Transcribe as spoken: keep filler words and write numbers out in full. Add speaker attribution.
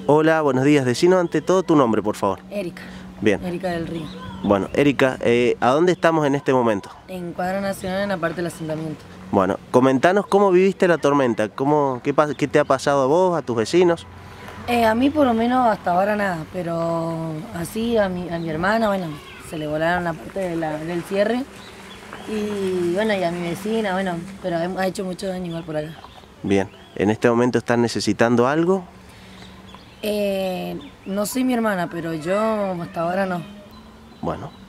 Speaker 1: Hola, buenos días. Decinos ante todo tu nombre, por favor.
Speaker 2: Erika.
Speaker 1: Bien.
Speaker 2: Erika del Río.
Speaker 1: Bueno, Erika, eh, ¿a dónde estamos en este momento?
Speaker 2: En Cuadra Nacional, en la parte del asentamiento.
Speaker 1: Bueno, comentanos cómo viviste la tormenta, cómo, qué, qué te ha pasado a vos, a tus vecinos.
Speaker 2: Eh, a mí por lo menos hasta ahora nada, pero así a mi, a mi hermana, bueno, se le volaron la parte de la, del cierre. Y bueno, y a mi vecina, bueno, pero ha hecho mucho daño igual por acá.
Speaker 1: Bien, ¿en este momento están necesitando algo?
Speaker 2: Eh, no soy mi hermana, pero yo hasta ahora no.
Speaker 1: Bueno.